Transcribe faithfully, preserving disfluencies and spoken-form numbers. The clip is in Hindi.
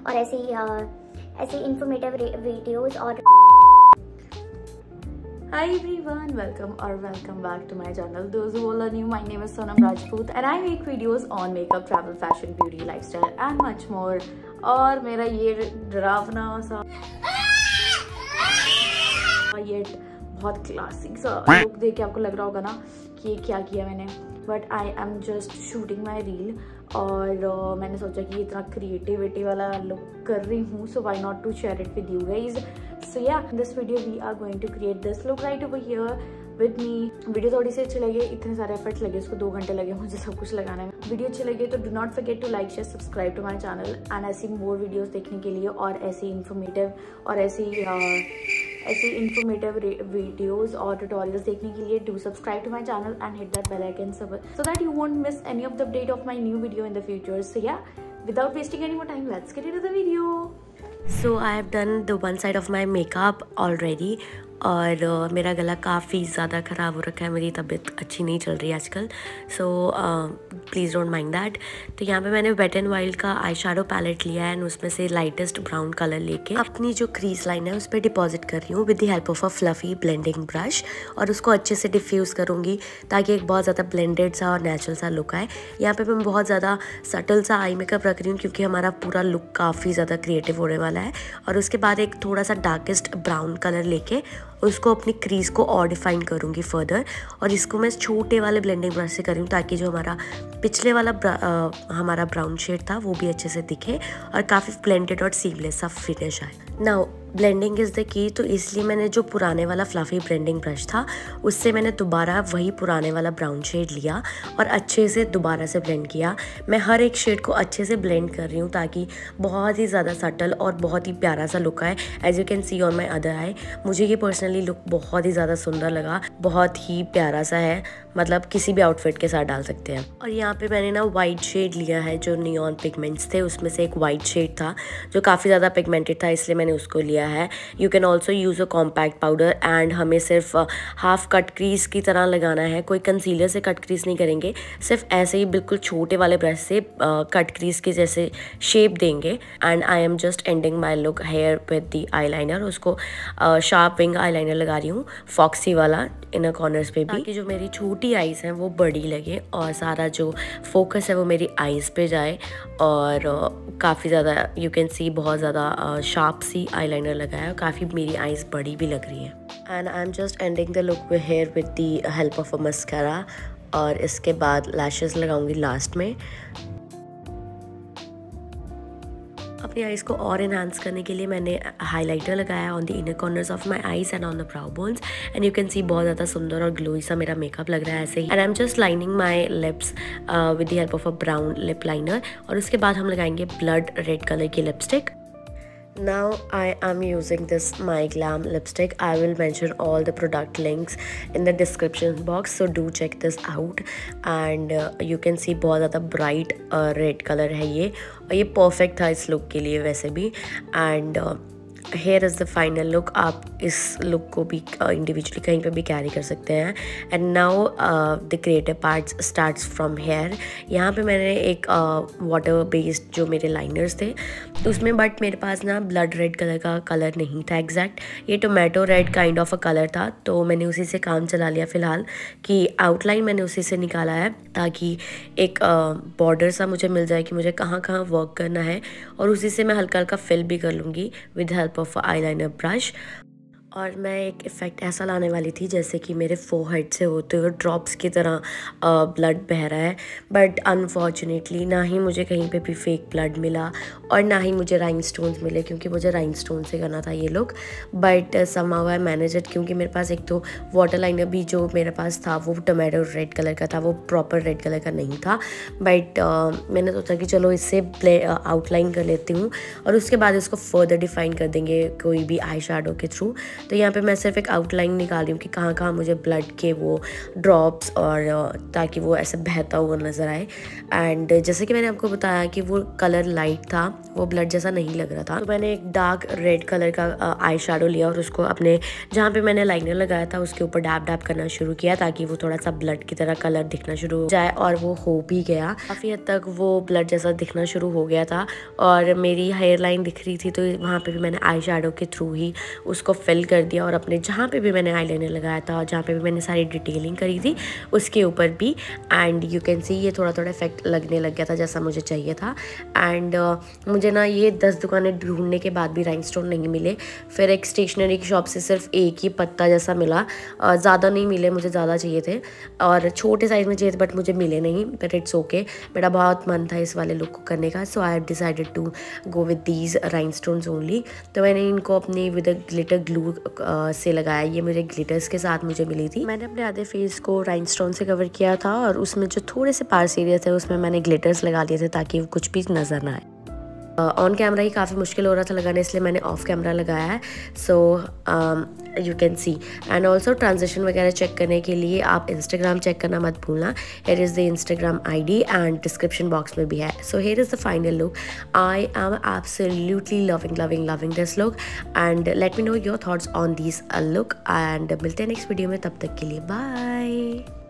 और ऐसे ही ऐसे इन्फॉर्मेटिव वीडियोज़। और Hi everyone, welcome or welcome back to my channel. Those who all are new, my name is Sonam Rajput and I make videos on makeup, travel, fashion, beauty, lifestyle and much more. और मेरा ये डरावना सा ये बहुत क्लासिक सा लुक देख के आपको लग रहा होगा ना कि ये क्या किया मैंने, but I am just shooting my reel और uh, मैंने सोचा कि इतना क्रिएटिविटी वाला लुक कर रही हूँ, so why not to share it with you guys. So yeah in this video we are going to create this look right over here with me. Video थोड़ी सी अच्छी लगे, इतने सारे एफर्ट्स लगे, उसको दो घंटे लगे मुझे सब कुछ लगाने में। वीडियो अच्छी लगे तो do not forget to like share subscribe to my channel and ऐसी मोर वीडियोज़ देखने के लिए और ऐसी इन्फॉर्मेटिव और ऐसी uh, ऐसी इन्फॉर्मेटिव वीडियोस और ट्यूटोरियल्स देखने के लिए do subscribe to my channel and hit that bell icon so that you won't miss any of the update of my new video in the future. So yeah without wasting any more time let's get into the video. So I have done the one side of my makeup already और uh, मेरा गला काफ़ी ज़्यादा ख़राब हो रखा है, मेरी तबीयत अच्छी नहीं चल रही आजकल, so please don't mind that. तो यहाँ पे मैंने वेट एंड वाइल्ड का आई शेडो पैलेट लिया है एंड उसमें से लाइटेस्ट ब्राउन कलर लेके अपनी जो क्रीज लाइन है उस पर डिपॉजिट कर रही हूँ with the help of a fluffy blending brush और उसको अच्छे से डिफ्यूज़ करूँगी ताकि एक बहुत ज़्यादा ब्लेंडेड सा और नेचुरल सा लुक आए। यहाँ पे मैं बहुत ज़्यादा सटल सा आई मेकअप रख रही हूँ क्योंकि हमारा पूरा लुक काफ़ी ज़्यादा क्रिएटिव होने वाला है। और उसके बाद एक थोड़ा सा डार्केस्ट ब्राउन कलर लेके उसको अपनी क्रीज को और डिफाइन करूँगी फर्दर और इसको मैं छोटे वाले ब्लेंडिंग ब्रश से कर रही हूँ ताकि जो हमारा पिछले वाला ब्रा, आ, हमारा ब्राउन शेड था वो भी अच्छे से दिखे और काफ़ी ब्लेंडेड और सीमलेस सा फिनिश आए। Now blending is the key, तो इसलिए मैंने जो पुराने वाला फ्लफी ब्लेंडिंग ब्रश था उससे मैंने दोबारा वही पुराने वाला ब्राउन शेड लिया और अच्छे से दोबारा से ब्लेंड किया। मैं हर एक शेड को अच्छे से ब्लेंड कर रही हूँ ताकि बहुत ही ज़्यादा सटल और बहुत ही प्यारा सा लुक आए। As you can see on my other eye, मुझे ये पर्सनली लुक बहुत ही ज़्यादा सुंदर लगा, बहुत ही प्यारा सा है, मतलब किसी भी आउटफिट के साथ डाल सकते हैं। और यहाँ पे मैंने ना वाइट शेड लिया है, जो नियॉन पिगमेंट्स थे उसमें से एक वाइट शेड था जो काफ़ी ज़्यादा पिगमेंटेड था, इसलिए मैंने उसको लिया है। You can also use a compact powder and हमें सिर्फ हाफ कट क्रीज की तरह लगाना है, कोई कंसीलर से कट क्रीज नहीं करेंगे, सिर्फ ऐसे ही बिल्कुल छोटे वाले ब्रश से कट क्रीज के जैसे शेप देंगे। And I am just ending my look here with the eyeliner, उसको शार्प विंग आई लाइनर लगा रही हूँ फॉक्सी वाला इनर कॉर्नर्स पे भी, ताकि जो मेरी छोटी आईज हैं वो बड़ी लगे और सारा जो फोकस है वो मेरी आईज पे जाए। और uh, काफ़ी ज़्यादा यू कैन सी बहुत ज़्यादा शार्प सी आई लाइनर लगाया और काफ़ी मेरी आईज बड़ी भी लग रही है। And I am just ending the look here with the help of a mascara और इसके बाद लैशेस लगाऊंगी लास्ट में। अपनी आईज को और इन्हांस करने के लिए मैंने हाइलाइटर लगाया on the inner corners of my eyes and on the brow bones and you can see बहुत ज़्यादा सुंदर और ग्लोई सा मेरा मेकअप लग रहा है ऐसे ही। And I am just lining my lips with the help of a brown lip liner और उसके बाद हम लगाएंगे ब्लड रेड कलर की lipstick. Now I am using this My Glam lipstick. I will mention all the product links in the description box, so do check this out. And uh, you can see बहुत ज़्यादा bright uh, red color है ये और ये perfect था इस look के लिए वैसे भी। And uh, here is the final look. आप इस लुक को भी इंडिविजुअली uh, कहीं पे भी कैरी कर सकते हैं। And now the creative parts starts from here. यहाँ पे मैंने एक वाटर uh, बेस्ड जो मेरे लाइनर्स थे उसमें, बट मेरे पास ना ब्लड रेड कलर का कलर नहीं था एग्जैक्ट, ये tomato red kind of a colour था, तो मैंने उसी से काम चला लिया फ़िलहाल कि आउटलाइन मैंने उसी से निकाला है ताकि एक बॉर्डर uh, सा मुझे मिल जाए कि मुझे कहाँ कहाँ वर्क करना है और उसी से मैं हल्का हल्का फिल भी कर लूँगी with help of eyeliner brush. और मैं एक इफ़ेक्ट ऐसा लाने वाली थी जैसे कि मेरे फोरहेड से होते हुए ड्रॉप्स की तरह ब्लड बह रहा है, बट अनफॉर्चुनेटली ना ही मुझे कहीं पे भी फेक ब्लड मिला और ना ही मुझे राइनस्टोन्स मिले क्योंकि मुझे राइनस्टोन से करना था ये look. But somehow I manage it क्योंकि मेरे पास एक तो वाटर लाइनर भी जो मेरे पास था वो टोमेटो रेड कलर का था, वो प्रॉपर रेड कलर का नहीं था। बट uh, मैंने सोचा कि चलो इससे आउटलाइन कर लेती हूँ और उसके बाद इसको फर्दर डिफाइन कर देंगे कोई भी आई शेडो के थ्रू। तो यहाँ पे मैं सिर्फ एक आउटलाइन निकाल रही हूँ कि कहाँ कहाँ मुझे ब्लड के वो ड्रॉप्स और ताकि वो ऐसे बहता हुआ नज़र आए। एंड जैसे कि मैंने आपको बताया कि वो कलर लाइट था, वो ब्लड जैसा नहीं लग रहा था, तो मैंने एक डार्क रेड कलर का आई शेडो लिया और उसको अपने जहाँ पे मैंने लाइनर लगाया था उसके ऊपर डैब डैब करना शुरू किया ताकि वो थोड़ा सा ब्लड की तरह कलर दिखना शुरू हो जाए। और वो हो भी गया, काफ़ी हद तक वो ब्लड जैसा दिखना शुरू हो गया था। और मेरी हेयर लाइन दिख रही थी तो वहाँ पे भी मैंने आई शेडो के थ्रू ही उसको फिल कर दिया और अपने जहाँ पे भी मैंने आईलाइनर लगाया था और जहाँ पे भी मैंने सारी डिटेलिंग करी थी उसके ऊपर भी। एंड यू कैन सी ये थोड़ा थोड़ा इफेक्ट लगने लग गया था जैसा मुझे चाहिए था। एंड uh, मुझे ना ये दस दुकानें ढूंढने के बाद भी राइनस्टोन नहीं मिले। फिर एक स्टेशनरी की शॉप से सिर्फ एक ही पत्ता जैसा मिला, uh, ज़्यादा नहीं मिले, मुझे ज़्यादा चाहिए थे और छोटे साइज़ में चाहिए थे बट मुझे मिले नहीं। बट इट्स ओके, मेरा बहुत मन था इस वाले लुक को करने का, so I have decided to go with these rhinestones only. तो मैंने इनको अपने विद ग्लिटर ग्लू से लगाया। ये मेरे ग्लिटर्स के साथ मुझे मिली थी। मैंने अपने आधे फेस को राइनस्टोन से कवर किया था और उसमें जो थोड़े से पार्स एरिया थे उसमें मैंने ग्लिटर्स लगा दिए थे ताकि कुछ भी नज़र ना आए। ऑन कैमरा ही काफ़ी मुश्किल हो रहा था लगाने, इसलिए मैंने ऑफ कैमरा लगाया है। So you can see. And also transition वगैरह चेक करने के लिए आप इंस्टाग्राम चेक करना मत भूलना। Here is the Instagram ID and description box में भी है। So here is the final look. I am absolutely loving loving loving this look and let me know your thoughts on this look. And मिलते हैं नेक्स्ट वीडियो में, तब तक के लिए बाय।